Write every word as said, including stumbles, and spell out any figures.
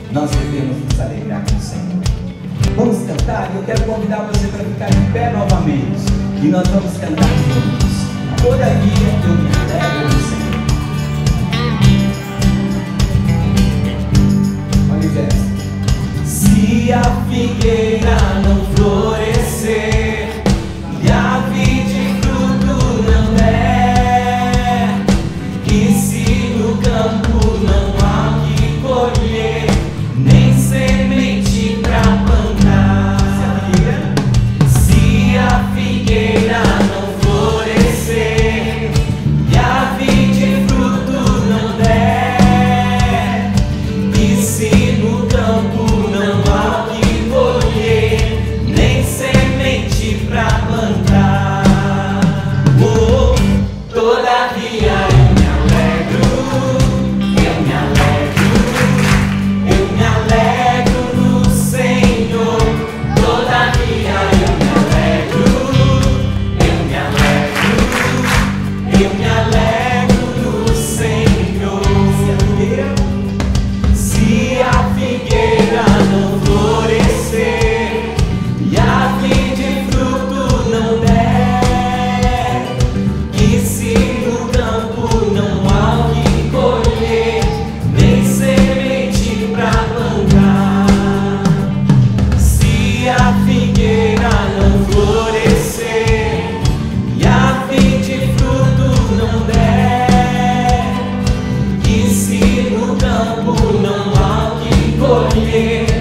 nós devemos nos alegrar com o Senhor. Vamos cantar, e eu quero convidar você para ficar de pé novamente, e nós vamos cantar juntos. Todavia eu me alegro no Senhor. Olha o verso. Se a figueira não florescer e a vide fruto não der, e se no campo não há que colher, nem semente pra plantar, se a figueira não florescer e a vide fruto não der, e se no campo não há que colher, nem semente pra plantar, oh, todavia eu me alegro, eu me alegro, eu me alegro no Senhor. Todavia eu me alegro, eu me alegro, eu me alegro no Senhor. Se a figueira não florescer e a vide fruto não der, e se no campo não há que colher, nem semente pra plantar, se a figueira não florescer e a vide fruto não der, e se no campo não há que colher,